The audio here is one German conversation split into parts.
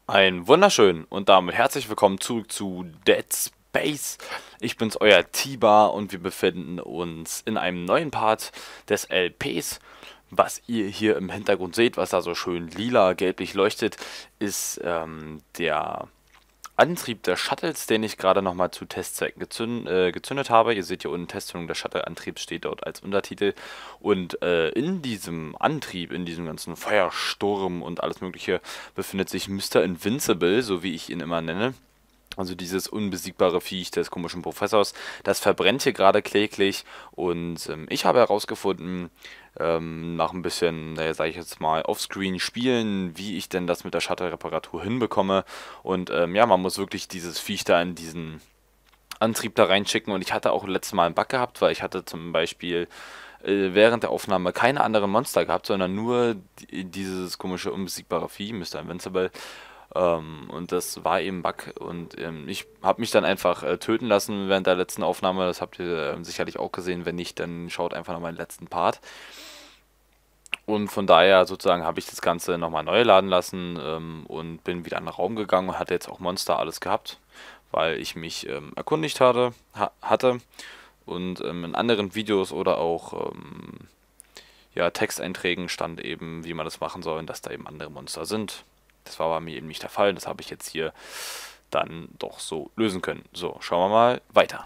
Ein wunderschön und damit herzlich willkommen zurück zu Dead Space. Ich bin's, euer Tiber und wir befinden uns in einem neuen Part des LPs. Was ihr hier im Hintergrund seht, was da so schön lila, gelblich leuchtet, ist der Antrieb des Shuttles, den ich gerade nochmal zu Testzwecken gezündet habe. Ihr seht hier unten, Testung des Shuttle-Antriebs steht dort als Untertitel. Und in diesem Antrieb, in diesem ganzen Feuersturm und alles mögliche, befindet sich Mr. Invincible, so wie ich ihn immer nenne. Also dieses unbesiegbare Viech des komischen Professors, das verbrennt hier gerade kläglich und ich habe herausgefunden, nach ein bisschen, naja, sage ich jetzt mal, offscreen spielen, wie ich denn das mit der Shuttle-Reparatur hinbekomme. Und ja, man muss wirklich dieses Viech da in diesen Antrieb da reinschicken. Und ich hatte auch letztes Mal einen Bug gehabt, weil ich hatte zum Beispiel während der Aufnahme keine anderen Monster gehabt, sondern nur dieses komische unbesiegbare Vieh, Mr. Invincible. Und das war eben Bug und ich habe mich dann einfach töten lassen während der letzten Aufnahme. Das habt ihr sicherlich auch gesehen. Wenn nicht, dann schaut einfach noch meinen letzten Part. Und von daher sozusagen habe ich das Ganze nochmal neu laden lassen und bin wieder in den Raum gegangen und hatte jetzt auch Monster alles gehabt, weil ich mich erkundigt hatte und in anderen Videos oder auch ja, Texteinträgen stand eben, wie man das machen soll und dass da eben andere Monster sind. Das war bei mir eben nicht der Fall. Das habe ich jetzt hier dann doch so lösen können. So, schauen wir mal weiter.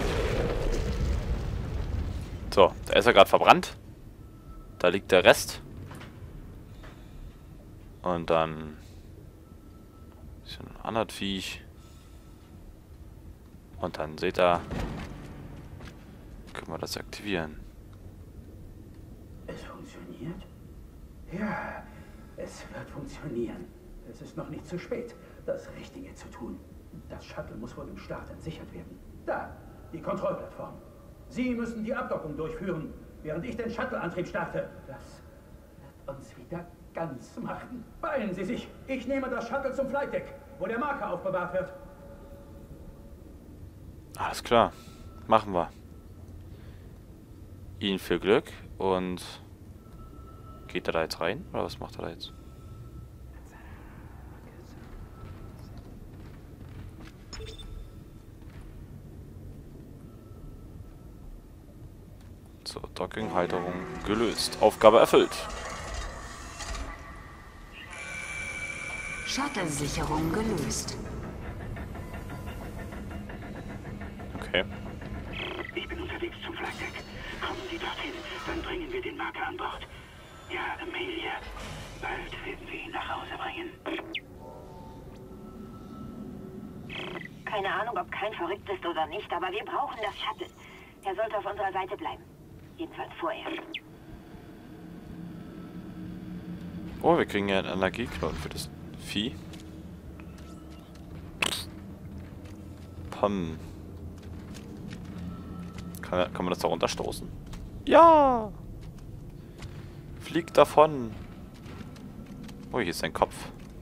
So, da ist er gerade verbrannt. Da liegt der Rest. Und dann ist ein anderes Viech. Und dann seht ihr, können wir das aktivieren. Es funktioniert? Ja, es wird funktionieren. Es ist noch nicht zu spät, das Richtige zu tun. Das Shuttle muss vor dem Start entsichert werden. Da, die Kontrollplattform. Sie müssen die Abdockung durchführen, während ich den Shuttle-Antrieb starte. Das wird uns wieder ganz machen. Beeilen Sie sich. Ich nehme das Shuttle zum Flightdeck, wo der Marker aufbewahrt wird. Alles klar, machen wir. Ihnen viel Glück und geht er da jetzt rein? Oder was macht er da jetzt? So, Docking-Halterung gelöst. Aufgabe erfüllt. Shuttle-Sicherung gelöst. Okay. Ich bin unterwegs zum Flightdeck. Kommen Sie dorthin, dann bringen wir den Marker an Bord. Ja, Amelia, bald werden wir ihn nach Hause bringen. Keine Ahnung, ob kein verrückt ist oder nicht, aber wir brauchen das Shuttle. Er sollte auf unserer Seite bleiben. Jedenfalls vorerst. Oh, wir kriegen ja einen Energieknoten für das Vieh. Kann man das da runterstoßen? Ja! Fliegt davon! Oh, hier ist sein Kopf.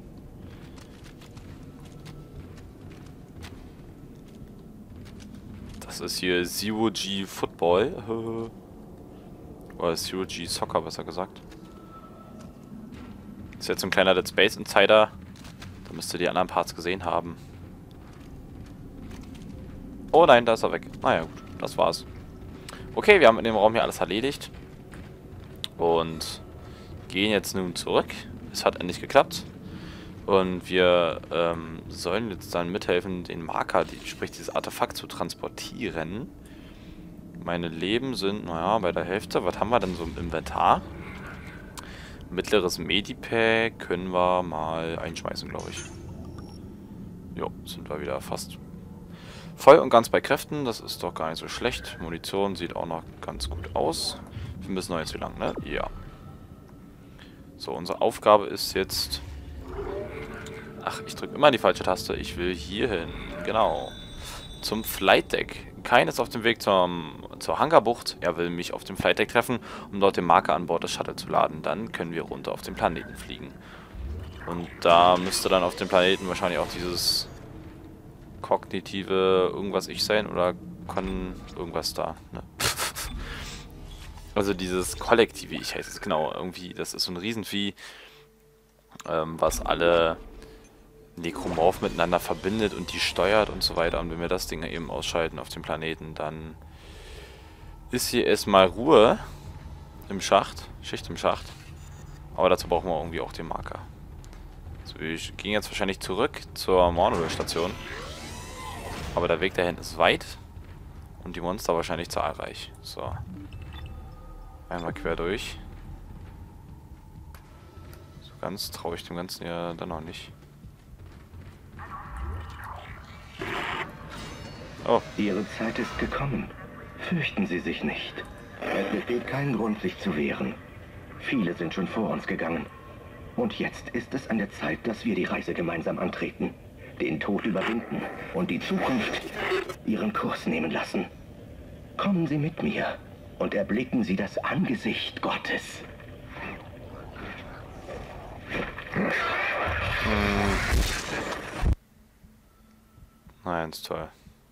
Das ist hier Zero G Football. Oder Zero G Soccer, besser gesagt. Das ist jetzt so ein kleiner Dead Space Insider. Da müsst ihr die anderen Parts gesehen haben. Oh nein, da ist er weg. Naja, gut, das war's. Okay, wir haben in dem Raum hier alles erledigt. Und gehen jetzt nun zurück. Es hat endlich geklappt. Und wir sollen jetzt dann mithelfen, den Marker, sprich dieses Artefakt, zu transportieren. Meine Leben sind, naja, bei der Hälfte. Was haben wir denn so im Inventar? Mittleres Medipack können wir mal einschmeißen, glaube ich. Jo, sind wir wieder fast voll und ganz bei Kräften. Das ist doch gar nicht so schlecht. Munition sieht auch noch ganz gut aus. Wir müssen noch jetzt wie lang, ne? Ja. So, unsere Aufgabe ist jetzt... Ach, ich drücke immer die falsche Taste. Ich will hier hin. Genau. Zum Flightdeck. Kein ist auf dem Weg zur Hangarbucht. Er will mich auf dem Flightdeck treffen, um dort den Marker an Bord des Shuttle zu laden. Dann können wir runter auf den Planeten fliegen. Und da müsste dann auf dem Planeten wahrscheinlich auch dieses kognitive irgendwas Ich sein oder kann irgendwas da, ne? Also dieses kollektive Ich heißt es genau. Irgendwie, das ist so ein Riesenvieh, was alle Necromorph miteinander verbindet und die steuert und so weiter. Und wenn wir das Ding eben ausschalten auf dem Planeten, dann ist hier erstmal Ruhe im Schacht. Schicht im Schacht. Aber dazu brauchen wir irgendwie auch den Marker. So, wir gehen jetzt wahrscheinlich zurück zur Monorail-Station. Aber der Weg dahin ist weit. Und die Monster wahrscheinlich zahlreich. So. Einmal quer durch. So ganz traue ich dem Ganzen ja dann noch nicht. Oh. Ihre Zeit ist gekommen. Fürchten Sie sich nicht. Es besteht kein Grund, sich zu wehren. Viele sind schon vor uns gegangen. Und jetzt ist es an der Zeit, dass wir die Reise gemeinsam antreten. Den Tod überwinden und die Zukunft ihren Kurs nehmen lassen. Kommen Sie mit mir und erblicken Sie das Angesicht Gottes. Nein, ist toll.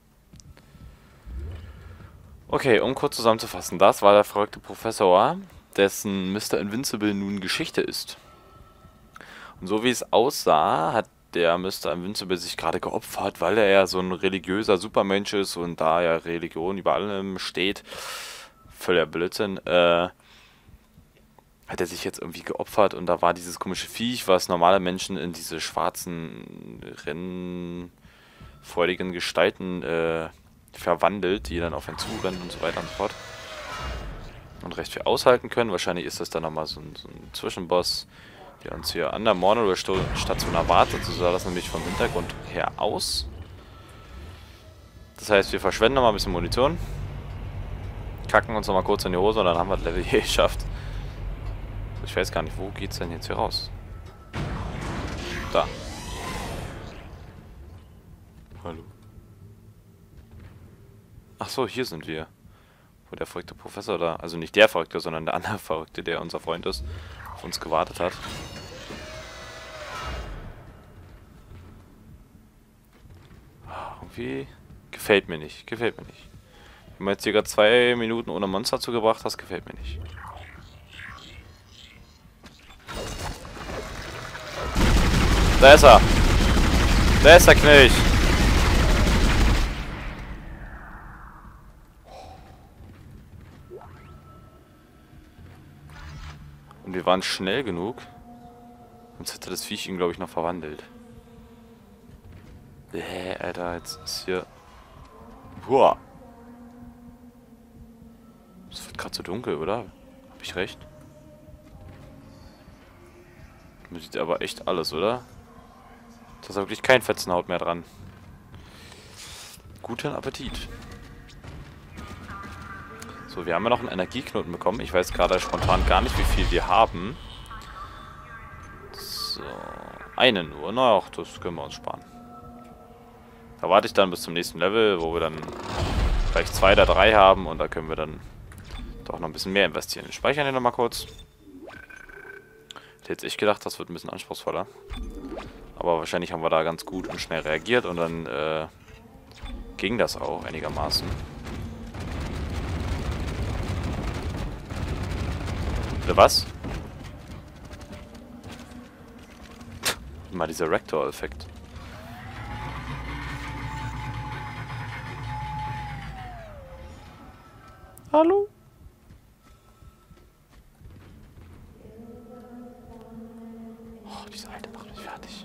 Okay, um kurz zusammenzufassen, das war der verrückte Professor, dessen Mr. Invincible nun Geschichte ist. Und so wie es aussah, hat der Mr. Invincible sich gerade geopfert, weil er ja so ein religiöser Supermensch ist und da ja Religion über allem steht, völliger Blödsinn, hat er sich jetzt irgendwie geopfert und da war dieses komische Viech, was normale Menschen in diese schwarzen, rennfreudigen Gestalten verwandelt, die dann auf einen zurennen und so weiter und so fort. Und recht viel aushalten können. Wahrscheinlich ist das dann nochmal so ein Zwischenboss, der uns hier an der Monorail-Station erwartet. So sah das nämlich vom Hintergrund her aus. Das heißt, wir verschwenden nochmal ein bisschen Munition. Kacken uns nochmal kurz in die Hose und dann haben wir das Level hier geschafft. Ich weiß gar nicht, wo geht's denn jetzt hier raus? Da. Hallo. Ach so, hier sind wir. Wo der verrückte Professor da, also nicht der Verrückte, sondern der andere Verrückte, der unser Freund ist, auf uns gewartet hat. Irgendwie gefällt mir nicht, gefällt mir nicht. Wenn du jetzt hier gerade 2 Minuten ohne Monster zugebracht hast, gefällt mir nicht. Da ist er! Da ist der Knilch! Und wir waren schnell genug. Sonst hätte das Viech ihn, glaube ich, noch verwandelt. Alter, jetzt ist hier... Boah. Es wird gerade so dunkel, oder? Hab ich recht? Man sieht aber echt alles, oder? Da ist wirklich kein Fetzenhaut mehr dran. Guten Appetit. So, wir haben ja noch einen Energieknoten bekommen. Ich weiß gerade spontan gar nicht, wie viel wir haben. So, einen nur. Na, auch das können wir uns sparen. Da warte ich dann bis zum nächsten Level, wo wir dann vielleicht 2 oder 3 haben. Und da können wir dann doch noch ein bisschen mehr investieren. Wir speichern hier nochmal kurz. Hätte jetzt echt gedacht, das wird ein bisschen anspruchsvoller. Aber wahrscheinlich haben wir da ganz gut und schnell reagiert. Und dann ging das auch einigermaßen. Was? Mal dieser Rector-Effekt. Hallo? Oh, diese Alte macht mich fertig.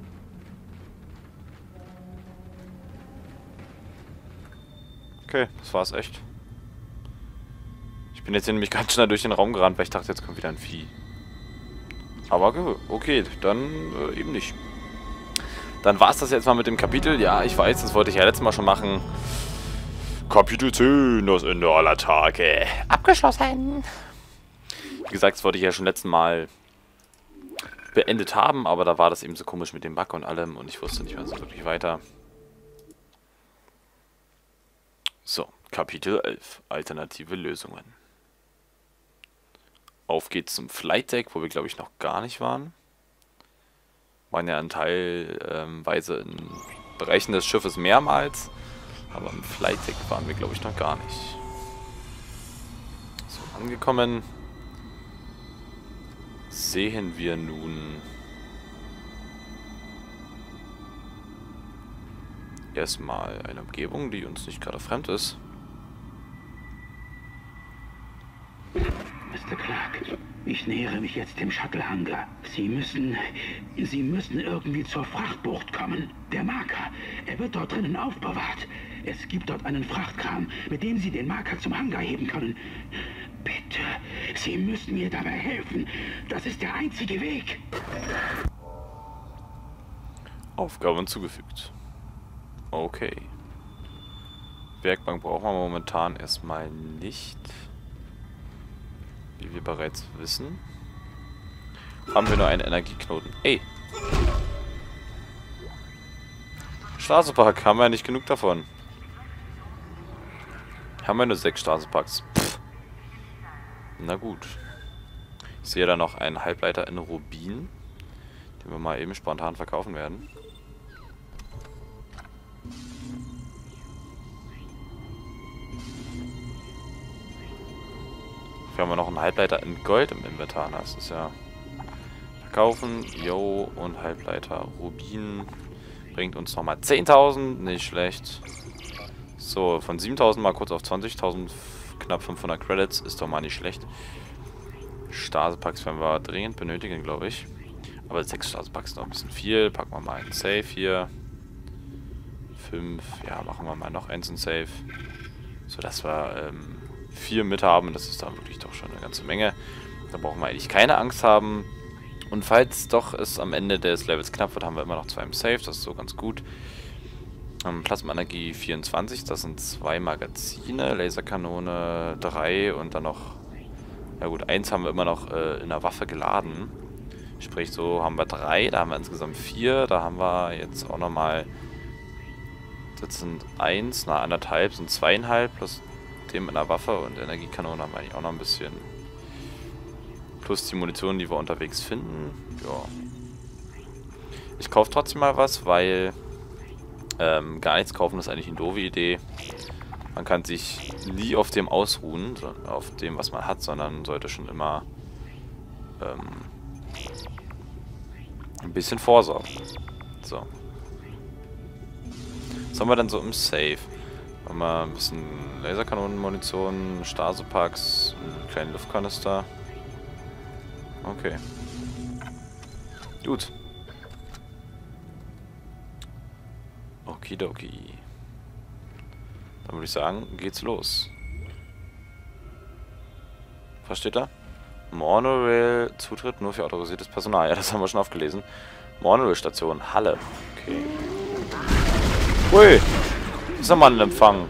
Okay, das war's echt. Ich bin jetzt hier nämlich ganz schnell durch den Raum gerannt, weil ich dachte, jetzt kommt wieder ein Vieh. Aber okay, dann eben nicht. Dann war es das jetzt mal mit dem Kapitel. Ja, ich weiß, das wollte ich ja letztes Mal schon machen. Kapitel 10, das Ende aller Tage. Abgeschlossen. Wie gesagt, das wollte ich ja schon letztes Mal beendet haben, aber da war das eben so komisch mit dem Bug und allem und ich wusste nicht mehr so wirklich weiter. So, Kapitel 11, alternative Lösungen. Auf geht's zum Flight Deck, wo wir glaube ich noch gar nicht waren. Waren ja in teilweise in Bereichen des Schiffes mehrmals, aber im Flight Deck waren wir glaube ich noch gar nicht. So, angekommen sehen wir nun erstmal eine Umgebung, die uns nicht gerade fremd ist. Mr. Clark, ich nähere mich jetzt dem Shuttle-Hangar. Sie müssen irgendwie zur Frachtbucht kommen. Der Marker, er wird dort drinnen aufbewahrt. Es gibt dort einen Frachtkran, mit dem Sie den Marker zum Hangar heben können. Bitte, Sie müssen mir dabei helfen. Das ist der einzige Weg. Aufgabe hinzugefügt. Okay. Werkbank brauchen wir momentan erstmal nicht. Wie wir bereits wissen. Haben wir nur einen Energieknoten. Ey! Straßenpark, haben wir ja nicht genug davon. Haben wir nur 6 Straßenparks. Pff. Na gut. Ich sehe da noch einen Halbleiter in Rubin, den wir mal eben spontan verkaufen werden. Wir haben noch einen Halbleiter in Gold im Inventar. Das ist ja... Verkaufen. Yo. Und Halbleiter Rubin. Bringt uns nochmal 10.000. Nicht schlecht. So, von 7.000 mal kurz auf 20.000. Knapp 500 Credits. Ist doch mal nicht schlecht. Stasepacks werden wir dringend benötigen, glaube ich. Aber 6 Stasepacks noch ein bisschen viel. Packen wir mal einen Safe hier. 5. Ja, machen wir mal noch eins in Safe. Sodass wir 4 mit haben. Das ist dann wirklich doch schon eine ganze Menge. Da brauchen wir eigentlich keine Angst haben. Und falls doch es am Ende des Levels knapp wird, haben wir immer noch 2 im Safe. Das ist so ganz gut. Plasmaenergie 24. Das sind 2 Magazine. Laserkanone 3. Und dann noch... Ja gut, 1 haben wir immer noch in der Waffe geladen. Sprich, so haben wir 3. Da haben wir insgesamt 4. Da haben wir jetzt auch nochmal... Das sind 1, na 1,5 sind 2,5 plus dem in der Waffe und Energiekanone haben wir eigentlich auch noch ein bisschen. Plus die Munition, die wir unterwegs finden. Ja. Ich kaufe trotzdem mal was, weil gar nichts kaufen ist eigentlich eine doofe Idee. Man kann sich nie auf dem ausruhen, auf dem, was man hat, sondern sollte schon immer ein bisschen vorsorgen. So. Was haben wir denn so im Safe? Haben wir ein bisschen Laserkanonenmunition, Stasepacks, einen kleinen Luftkanister. Okay. Gut. Okidoki. Dann würde ich sagen, geht's los. Versteht ihr? Monorail, Zutritt nur für autorisiertes Personal. Ja, das haben wir schon aufgelesen. Monorail-Station, Halle. Okay. Ui! Ist nochmal ein Empfang.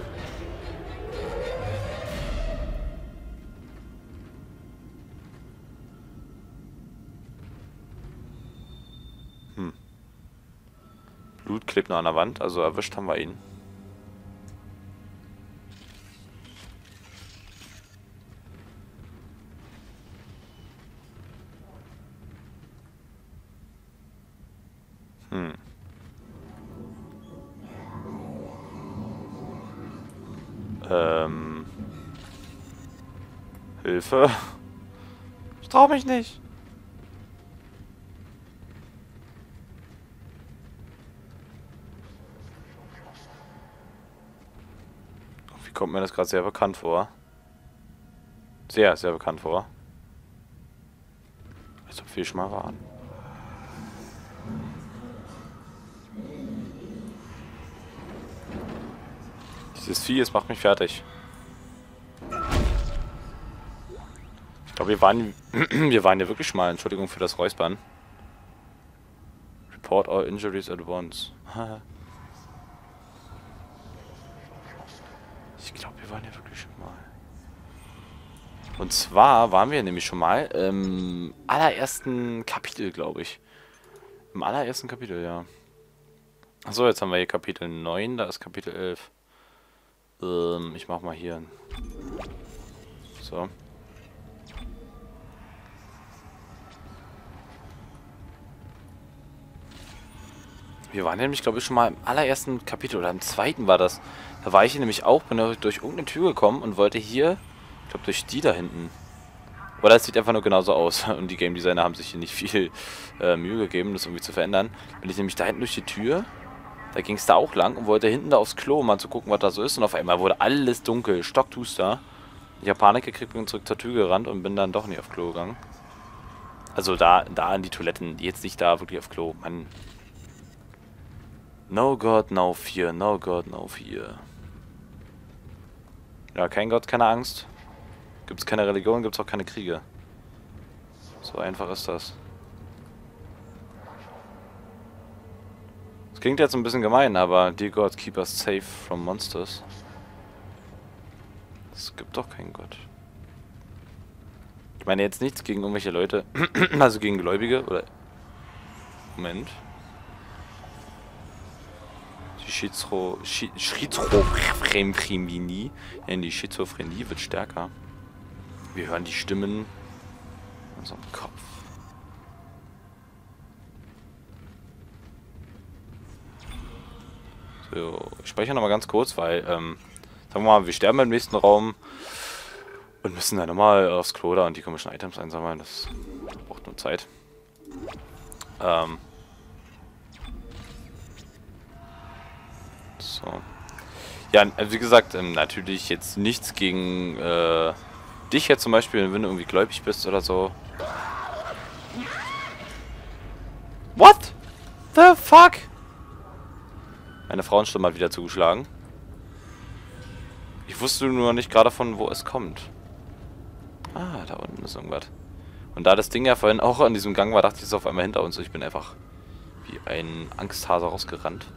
Blut klebt noch an der Wand, also erwischt haben wir ihn. Hilfe. Ich trau mich nicht. Wie kommt mir das gerade sehr bekannt vor? Sehr, sehr bekannt vor. Als ob wir schon mal waren. Dieses Vieh, es macht mich fertig. Ich glaube, wir waren ja wirklich schon mal. Entschuldigung für das Räuspern. Report all injuries at once. Ich glaube, wir waren ja wirklich schon mal. Und zwar waren wir nämlich schon mal im allerersten Kapitel, glaube ich. Im allerersten Kapitel, ja. Achso, jetzt haben wir hier Kapitel 9, da ist Kapitel 11. Ich mach mal hier. So. Wir waren nämlich, glaube ich, schon mal im allerersten Kapitel oder im zweiten war das. Da war ich hier nämlich auch, bin durch irgendeine Tür gekommen und wollte hier, ich glaube, durch die da hinten. Oder es sieht einfach nur genauso aus und die Game Designer haben sich hier nicht viel Mühe gegeben, das irgendwie zu verändern. Bin ich nämlich da hinten durch die Tür Da ging es da auch lang und wollte hinten da aufs Klo, um mal zu gucken, was da so ist. Und auf einmal wurde alles dunkel, stockduster. Ich habe Panik gekriegt, bin zurück zur Tür gerannt und bin dann doch nicht aufs Klo gegangen. Also da in die Toiletten, jetzt nicht da wirklich auf Klo. Mann. No God, no fear, no God, no fear. Ja, kein Gott, keine Angst. Gibt's keine Religion, gibt's auch keine Kriege. So einfach ist das. Das klingt jetzt ein bisschen gemein, aber Dear God, keep us safe from monsters. Es gibt doch keinen Gott. Ich meine jetzt nichts gegen irgendwelche Leute, also gegen Gläubige, oder... Moment. Die Schizophrenie, die Schizophrenie wird stärker. Wir hören die Stimmen in unserem Kopf. So, ich speichere nochmal ganz kurz, weil, sagen wir mal, wir sterben im nächsten Raum und müssen dann nochmal aufs Klo da und die komischen Items einsammeln. Das braucht nur Zeit. So. Ja, wie gesagt, natürlich jetzt nichts gegen dich jetzt zum Beispiel, wenn du irgendwie gläubig bist oder so. What the fuck? Meine Frauenstimme hat wieder zugeschlagen. Ich wusste nur nicht gerade von wo es kommt. Ah, da unten ist irgendwas. Und da das Ding ja vorhin auch an diesem Gang war, dachte ich, es ist auf einmal hinter uns. Ich bin einfach wie ein Angsthase rausgerannt.